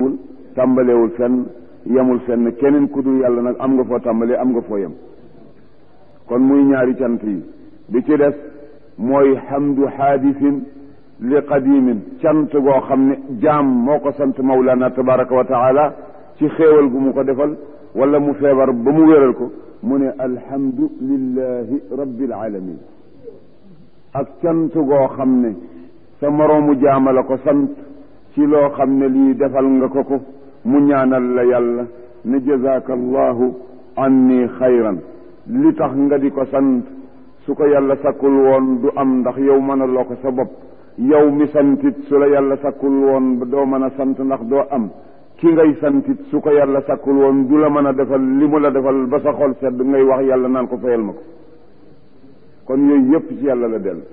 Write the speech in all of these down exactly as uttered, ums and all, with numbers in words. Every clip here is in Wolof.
tàmbalewul fenn yemul fenn keneen ku dul yàlla nag am nga foo tàmbalee am nga foo yem kon muy ñaari cant yi bi ci des mooy hamdu haadisin li qadimin cant goo xam ne jaam moo ko sant mawlana tabaraka wa taala ci xéewal gu mu ko defal wala mu feebar ba mu wéral ko mu ne alhamdu lillahi rabbil alamin ak cant goo xam ne sa moroomu jaama la ko sant ci loo xam ne lii defal nga ko ko mu ñaanal la yàlla ne jazaaka allahu anni xayran li tax nga di ko sant su ko yàlla sakkul woon du am ndax yow mën a loo ko sa bopp yow mi santit su la yàlla sakkul woon doo mën a sant ndax doo am ki ngay santit su ko yàlla sakkul woon du la mën a defal li mu la defal ba sa xol sedd ngay wax yàlla naan ko fayal ma ko kon yooyu yépp ci yàlla la dellu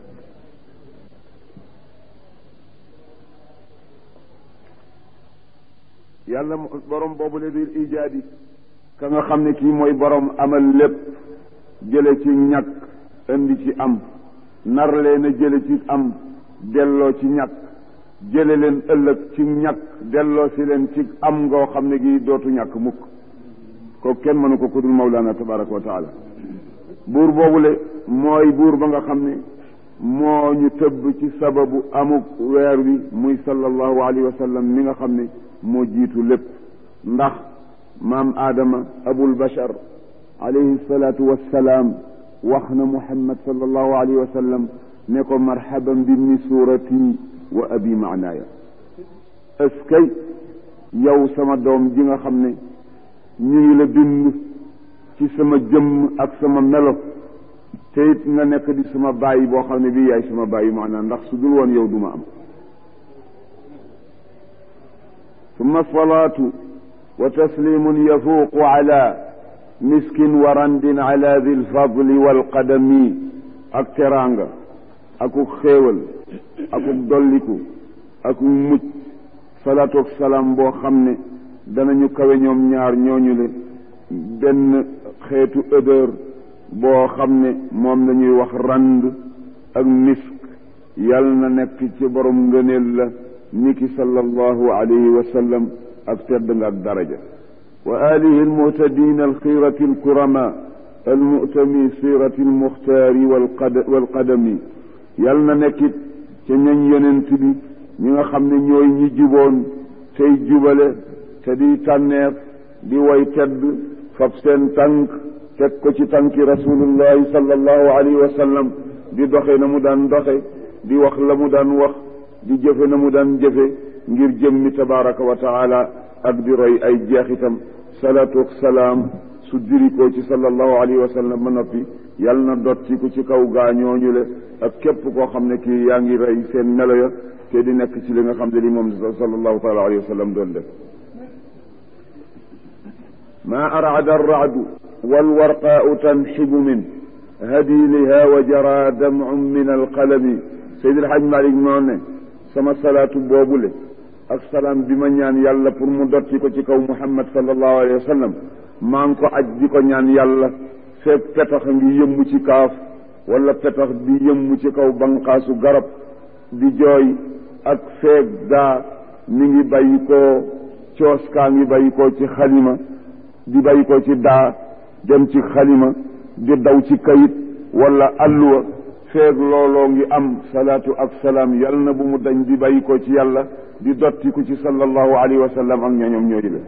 yàlla borom boobu le bil ijaadi ka nga xam ne kii mooy borom amal lépp jële ci ñàkk indi ci am nar leen a jële ci am delloo ci ñàkk jële leen ëllëg ci ñàkk delloo si leen ci am ngoo xam ne gi dootu ñàkk mukk ko kenn mënu ko ku dul mawlaana tabaraka wa taala buur boobule mooy buur ba nga xam ne moo ñu tëbb ci sababu amuk weer wi muy sallallahu alayhi wa sallam mi nga xam ne moo jiitu lépp ndax maam aadama abul bashar alayhi salaatu wassalaam wax na muhammad sallallahu alayhi wa sallam ne ko marhaban bibni suurati wa abi maanaaya eskay yow sama doom ji nga xam ne ñu ngi la bind ci sama jëmm ak sama melo te it nga nekk di sama bàyyi boo xam ne bii yaay sama bàyyi maanaa ndax su dul woon yow duma am summa salaatu wa taslimun yafuuqu ala miskin wa randin ala di lfadli walqadami ak teraanga akuk xéewal akuk dolliku akuk mucc salaatu ak salaam boo xam ne danañu kawe ñoom ñaar ñooñu le benn xeetu odeur boo xam ne moom la ñuy wax rand ak misk yàlla na nekk ci borom ngëneel la niki sallallahu alayhi wa sallam ak tedd nga ak daraja wa alihi almuhtadin alxirati alkurama almutami sirati almuxtaari walqadami yàlla na nekkit ca ñañ yonent bi ñi nga xam ne ñooy ñi juboon tey jubale te di tànneef di way tedd fab seen tànk teg ko ci tànki rasulullahi sallallahu alayhi wa sallam di doxe na mu daan doxe di wax la mu daan wax di jëfe na mu daan jëfe ngir jëmmi tabaraka wa taala ak di roy ay jeexitam salaatu ak salaam su dirikoo ci sallallahu alayhi wa sallam ba noppi yàlla na dotti ko ci kaw gaañooñu le ak képp koo xam ne kii yaa ngi rey seen melo ya te di nekk ci li nga xam ne li moom sallallahu taala alayhi wa sallam doon def ma arada arradu walwarqaau tanxibu min hadiliha wa jara damcun min alqalami Seydi El Hadj Malick noonu ne sama salaatu boobule ak salaam bi ma ñaan yàlla pour mu dotti ko ci kaw Muhammad sallallahu alayhi wa sallam maa ngi ko aj di ko ñaan yàlla fekk petax ngi yëmmu ci kaaf wala petax di yëmmu ci kaw banqaasu garab di jooy ak feeg daa mi ngi bàyyi koo coos kaa ngi bàyyi koo ci xalima di bàyyi koo ci daa dem ci xalima di daw ci kayit wala alluwa feeg looloo ngi am salaatu ak salaam yal na bu mu dañ di bàyyi ko ci yàlla di dottiku ci sallallahu alayhi wa sallam ak ñooñom ñooyu la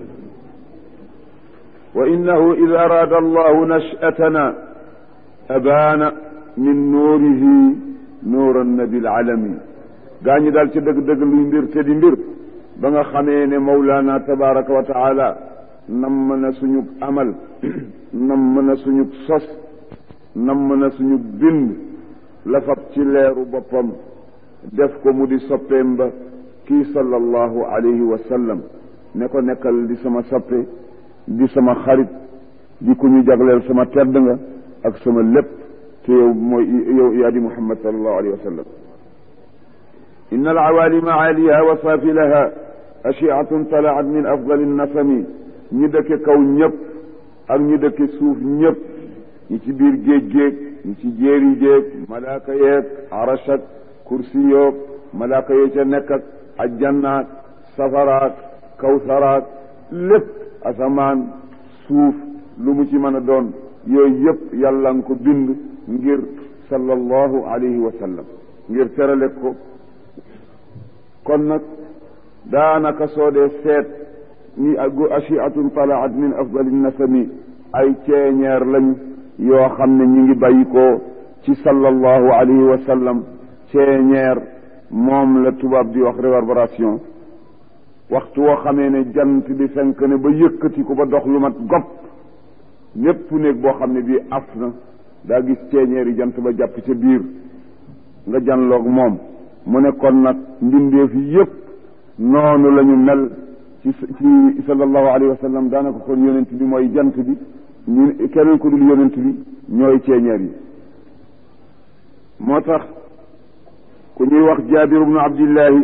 wa innahu ida araada allahu nashatana abaana min nuurihi nuuran nabil alami gaa ñi daal ci dëgg-dëgg luy mbir te di mbir ba nga xamee ne mawlaana tabaraka wa taala nam na suñu amal nam na suñu sos nam na suñu bind la fab ci leeru boppam def ko mu di soppeem ba kii sallallahu alayhi wa sallam ne ko nekkal di sama soppe di sama xarit di ku ñu jagleel sama tedd nga ak sama lépp te yow mooy yow yaa di Muhammad sallallahu alayhi wa sallam inna alawalima aaliha wa saafilaha ashiatun talaat min afdali nasami ñi dëkke kaw ñëpp ak ñi dëkke suuf ñëpp ñi ci biir géej géej ñi ci jéeri jéeg malaaka yeeg arash ak kursi yoog malaaka yee ca nekk ak ajjannaat safaraak kawsaraak lépp asamaan suuf lu mu ci mën a doon yooyu yëpp yàlla nga ko bind ngir sallallahu alayhi wa sallam ngir terale ko. kon nag daanaka soo dee seet ni ashiatun talaat min afdali nasami ay ceeñeer lañ yoo xam ne ñu ngi bàyyi ko ci sallallahu alayhi wa sallam. ceeñeer moom la tubaab di wax réverbération. waxtu woo xamee ne jant bi fenk ne ba yëkkati ko ba dox lu mat gopp lépp néeg boo xam ne bii af na daa gis ceeñeer yi jant ba jàpp ca biir nga janloog moom. mu ne kon nag mbindeef yi yëpp noonu la ñu mel ci ci sallallahu alayhi wa sallam. daanaka kon yonent bi mooy jant bi ñu keneen ko dul yonent bi ñooy ceeñeer yi. moo tax ku ñuy wax Jaabir ibnu Abdillahi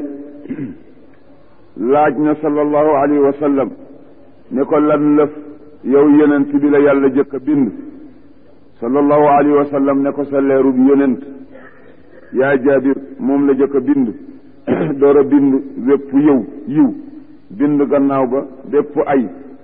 laaj na sallallahu alayhi wa sallam ne ko lan lëf yow yonent bi la yàlla jëkk a bind. sallallahu alayhi wa sallam ne ko sa leeru bi yonent yaa Jaabir moom la jëkk a bind door a bind bépp yow yiw bind gannaaw ba bépp ay.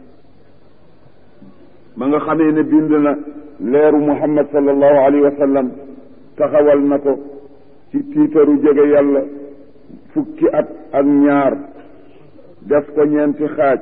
ma nga xamee ne bind na leeru Muhammad sallallahu alayhi wa sallam taxawal na ko ci tiitaru jege yàlla fukki at ak ñaar def ko ñeenti xaaj.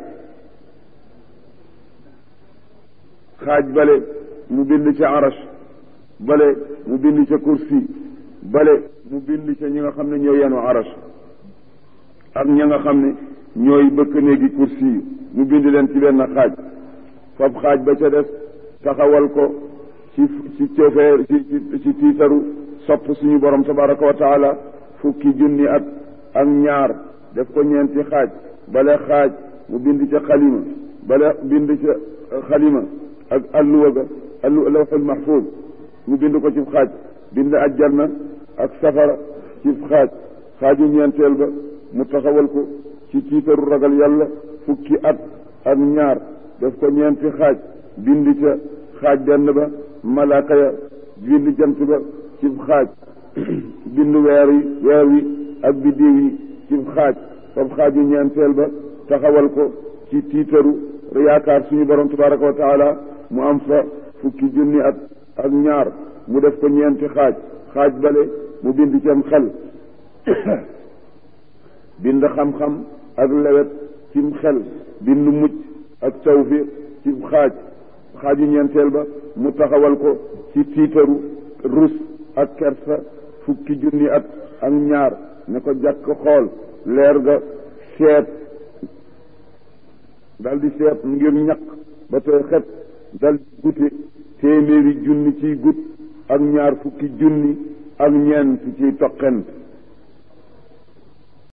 xaaj bale mu bind ca arash bale mu bind ca kursi bale mu bind ca ñi nga xam ne ñooy yenu arash ak ñi nga xam ne ñooy bëkk néegi kursi yi mu bind leen ci benn xaaj. fab xaaj ba ca des taxawal ko ci ci cofeer ci ci tiitaru sopp suñu borom tabaraka wa taala fukki junni at ak ñaar def ko ñeenti xaaj. bale xaaj mu bind ca xalima bale bind ca xalima ak alluwa ga allu lawxul mahfuz mu bind ko ci xaaj. bind ajjanna ak safara ci xaaj. xaaju ñeenteel ba mu taxawal ko ci tiitaru ragal yàlla fukki at ak ñaar def ko ñeenti xaaj. bind ca xaaj benn ba malaaka ya bind jant ba ci xaaj. bind weer yi weer wi ak biddiw yi ci xaaj. fab xaaju ñeenteel ba taxawal ko ci tiitaru yaakaar suñu borom tabaraka wa taala mu am fa fukki junni at ak ñaar mu def ko ñeenti xaaj. xaaj bale mu bind cam xel bind xam-xam ak lewet cim xel bind mucc ak tawfiq cim xaaj. xaaju ñeenteel ba mu taxawal ko ci tiitaru rus ak kersa fukki junni at ak ñaar ne ko jàkk xool leer ga seet dal di seet ngir ñaq ba tooy xet dal di gute téeméeri junni ciy gut ak ñaar fukki junni ak ñeent ciy toqent